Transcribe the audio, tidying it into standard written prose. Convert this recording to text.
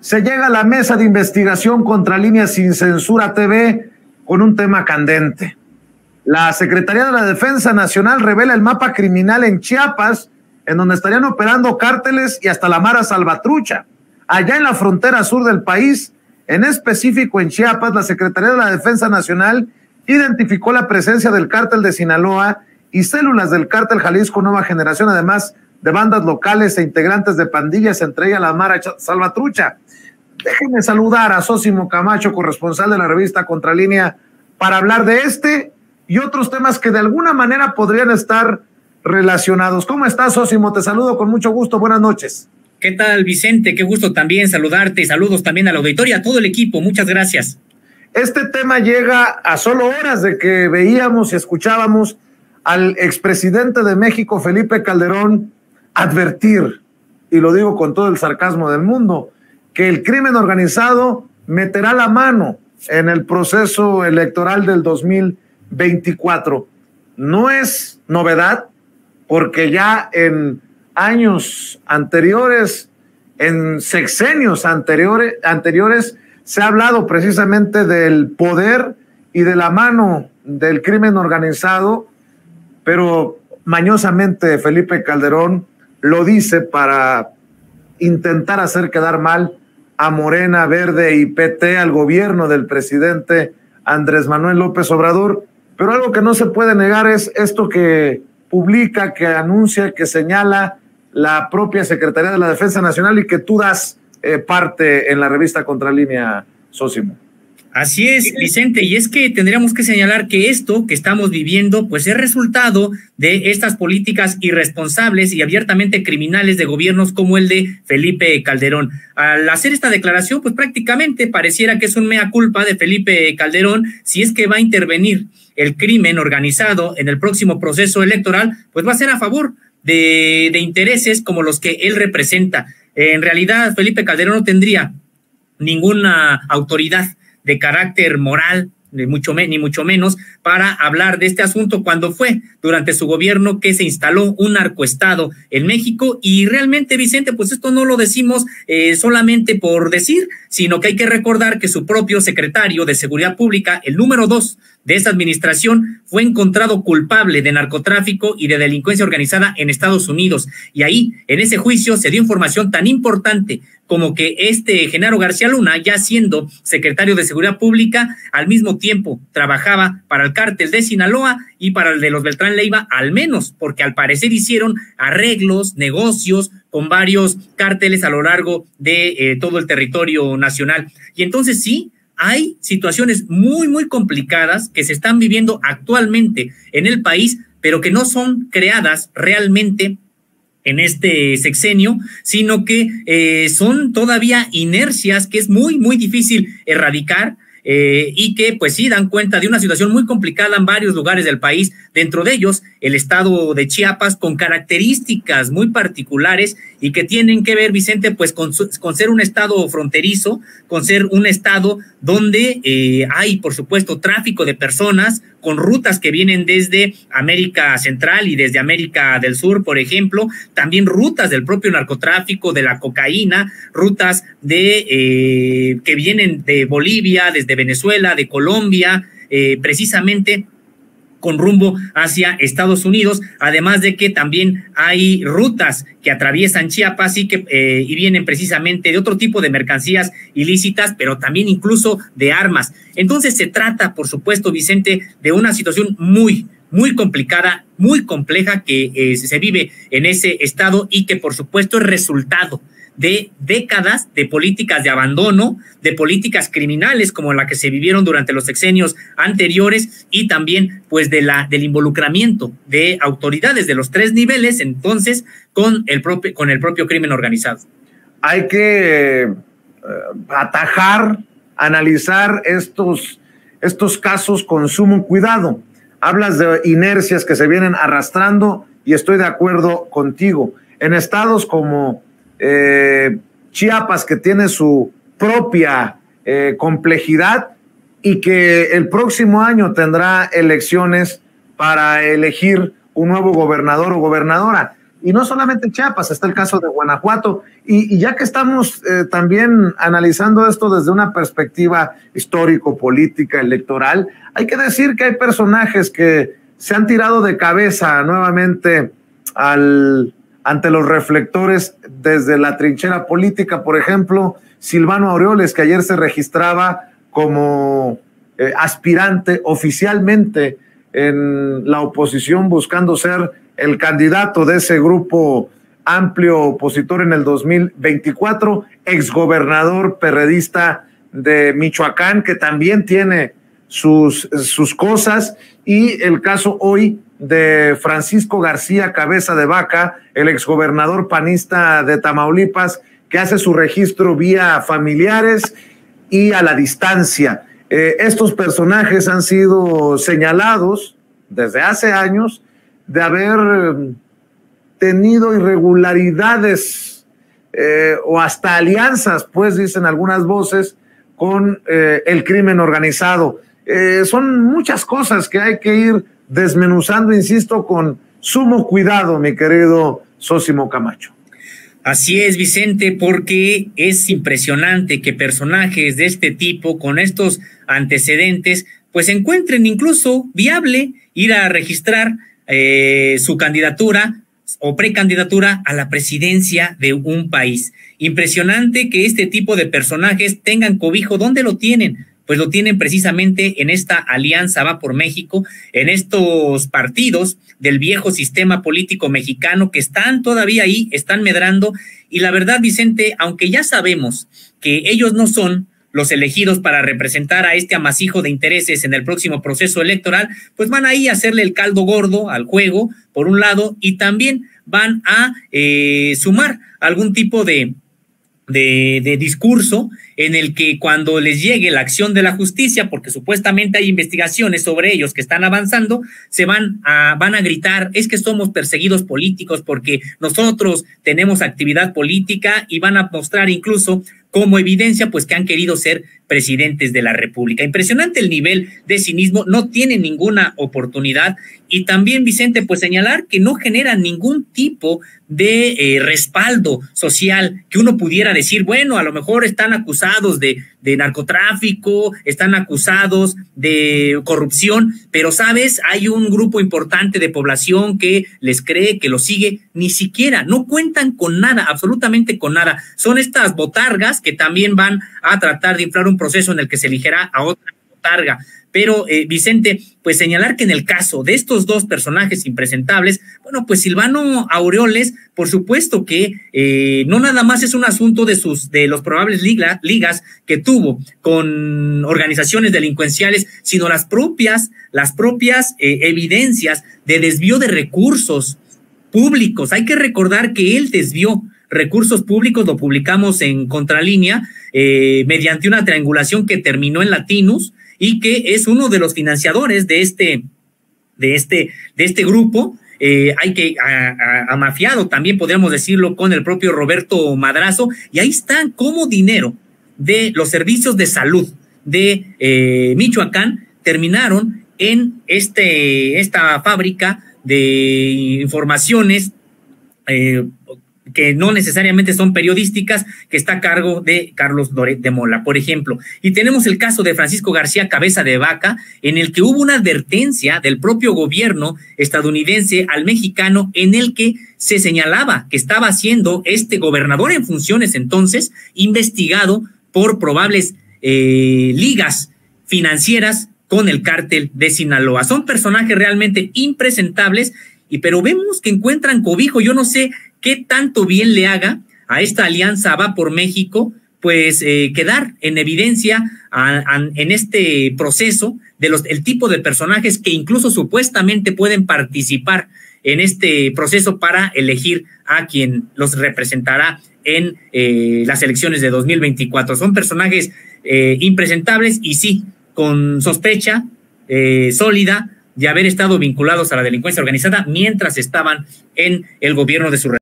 se llega a la mesa de investigación contra Línea Sin Censura TV con un tema candente. La Secretaría de la Defensa Nacional revela el mapa criminal en Chiapas, en donde estarían operando cárteles y hasta la Mara Salvatrucha. Allá en la frontera sur del país, en específico en Chiapas, la Secretaría de la Defensa Nacional identificó la presencia del cártel de Sinaloa y células del cártel Jalisco Nueva Generación, además de bandas locales e integrantes de pandillas, entre ellas la Mara Salvatrucha. Déjenme saludar a Sósimo Camacho, corresponsal de la revista Contralínea, para hablar de este y otros temas que de alguna manera podrían estar relacionados. ¿Cómo estás, Sósimo? Te saludo con mucho gusto. Buenas noches. ¿Qué tal, Vicente? Qué gusto también saludarte. Saludos también a la auditoría, a todo el equipo. Muchas gracias. Este tema llega a solo horas de que veíamos y escuchábamos al expresidente de México, Felipe Calderón, advertir, y lo digo con todo el sarcasmo del mundo, que el crimen organizado meterá la mano en el proceso electoral del 2024. No es novedad, porque ya en años anteriores, en sexenios anteriores, se ha hablado precisamente del poder y de la mano del crimen organizado, pero mañosamente Felipe Calderón lo dice para intentar hacer quedar mal a Morena, Verde y PT, al gobierno del presidente Andrés Manuel López Obrador. Pero algo que no se puede negar es esto que publica, que anuncia, que señala la propia Secretaría de la Defensa Nacional y que tú das parte en la revista Contralínea, Sósimo. Así es, Vicente, y es que tendríamos que señalar que esto que estamos viviendo pues es resultado de estas políticas irresponsables y abiertamente criminales de gobiernos como el de Felipe Calderón. Al hacer esta declaración, pues prácticamente pareciera que es un mea culpa de Felipe Calderón si es que va a intervenir el crimen organizado en el próximo proceso electoral, pues va a ser a favor de intereses como los que él representa. En realidad, Felipe Calderón no tendría ninguna autoridad de carácter moral, ni mucho menos, para hablar de este asunto cuando fue durante su gobierno que se instaló un narcoestado en México. Y realmente, Vicente, pues esto no lo decimos solamente por decir, sino que hay que recordar que su propio secretario de Seguridad Pública, el número 2 de esta administración, fue encontrado culpable de narcotráfico y de delincuencia organizada en Estados Unidos. Y ahí, en ese juicio, se dio información tan importante como que Genaro García Luna, ya siendo secretario de Seguridad Pública, al mismo tiempo trabajaba para el cártel de Sinaloa y para el de los Beltrán Leiva, al menos, porque al parecer hicieron arreglos, negocios con varios cárteles a lo largo de todo el territorio nacional. Y entonces sí, hay situaciones muy, muy complicadas que se están viviendo actualmente en el país, pero que no son creadas realmente en este sexenio, sino que son todavía inercias que es muy, muy difícil erradicar y que pues sí dan cuenta de una situación muy complicada en varios lugares del país, dentro de ellos el estado de Chiapas, con características muy particulares y que tienen que ver, Vicente, pues con ser un estado fronterizo, con ser un estado donde hay, por supuesto, tráfico de personas, con rutas que vienen desde América Central y desde América del Sur, por ejemplo, también rutas del propio narcotráfico, de la cocaína, rutas que vienen de Bolivia, desde Venezuela, de Colombia, precisamente con rumbo hacia Estados Unidos, además de que también hay rutas que atraviesan Chiapas y vienen precisamente de otro tipo de mercancías ilícitas, pero también incluso de armas. Entonces se trata, por supuesto, Vicente, de una situación muy, muy complicada, muy compleja que se vive en ese estado y que, por supuesto, es resultado de décadas de políticas de abandono, de políticas criminales como la que se vivieron durante los sexenios anteriores y también pues del involucramiento de autoridades de los 3 niveles entonces con el propio crimen organizado. Hay que atajar, analizar estos casos con sumo cuidado. Hablas de inercias que se vienen arrastrando y estoy de acuerdo contigo. En estados como Chiapas, que tiene su propia complejidad y que el próximo año tendrá elecciones para elegir un nuevo gobernador o gobernadora. Y no solamente Chiapas, está el caso de Guanajuato. Y ya que estamos también analizando esto desde una perspectiva histórico-política, electoral, hay que decir que hay personajes que se han tirado de cabeza nuevamente ante los reflectores desde la trinchera política. Por ejemplo, Silvano Aureoles, que ayer se registraba como aspirante oficialmente en la oposición, buscando ser el candidato de ese grupo amplio opositor en el 2024, exgobernador perredista de Michoacán, que también tiene sus cosas, y el caso hoy de Francisco García Cabeza de Vaca, el exgobernador panista de Tamaulipas, que hace su registro vía familiares y a la distancia. Estos personajes han sido señalados desde hace años de haber tenido irregularidades o hasta alianzas, pues dicen algunas voces, con el crimen organizado. Son muchas cosas que hay que ir desmenuzando, insisto, con sumo cuidado, mi querido Sósimo Camacho. Así es, Vicente, porque es impresionante que personajes de este tipo, con estos antecedentes, pues encuentren incluso viable ir a registrar su candidatura o precandidatura a la presidencia de un país. Impresionante que este tipo de personajes tengan cobijo. ¿Dónde lo tienen? Pues lo tienen precisamente en esta alianza Va por México, en estos partidos del viejo sistema político mexicano que están todavía ahí, están medrando. Y la verdad, Vicente, aunque ya sabemos que ellos no son los elegidos para representar a este amasijo de intereses en el próximo proceso electoral, pues van ahí a hacerle el caldo gordo al juego, por un lado, y también van a sumar algún tipo de discurso en el que cuando les llegue la acción de la justicia, porque supuestamente hay investigaciones sobre ellos que están avanzando, se van a gritar, es que somos perseguidos políticos porque nosotros tenemos actividad política, y van a mostrar incluso como evidencia pues que han querido ser presidentes de la República. Impresionante el nivel de cinismo, no tienen ninguna oportunidad. Y también, Vicente, pues señalar que no generan ningún tipo de respaldo social, que uno pudiera decir, bueno, a lo mejor están acusados de narcotráfico, están acusados de corrupción, pero sabes, hay un grupo importante de población que les cree, que lo sigue. Ni siquiera, no cuentan con nada, absolutamente con nada. Son estas botargas que también van a tratar de inflar un proceso en el que se eligerá a otra botarga. Pero, Vicente, pues señalar que en el caso de estos dos personajes impresentables, bueno, pues Silvano Aureoles, por supuesto que no nada más es un asunto de los probables ligas que tuvo con organizaciones delincuenciales, sino las propias evidencias de desvío de recursos públicos. Hay que recordar que él desvió recursos públicos, lo publicamos en Contralínea, mediante una triangulación que terminó en Latinus, y que es uno de los financiadores de este grupo. Hay que amafiado también, podríamos decirlo, con el propio Roberto Madrazo, y ahí están como dinero de los servicios de salud de Michoacán terminaron en esta fábrica de informaciones que no necesariamente son periodísticas, que está a cargo de Carlos Loret de Mola, por ejemplo. Y tenemos el caso de Francisco García Cabeza de Vaca, en el que hubo una advertencia del propio gobierno estadounidense al mexicano, en el que se señalaba que estaba siendo este gobernador en funciones entonces investigado por probables ligas financieras con el cártel de Sinaloa. Son personajes realmente impresentables, pero vemos que encuentran cobijo. Yo no sé qué tanto bien le haga a esta alianza Va por México, pues quedar en evidencia en este proceso de el tipo de personajes que incluso supuestamente pueden participar en este proceso para elegir a quien los representará en las elecciones de 2024. Son personajes impresentables y sí, con sospecha sólida de haber estado vinculados a la delincuencia organizada mientras estaban en el gobierno de su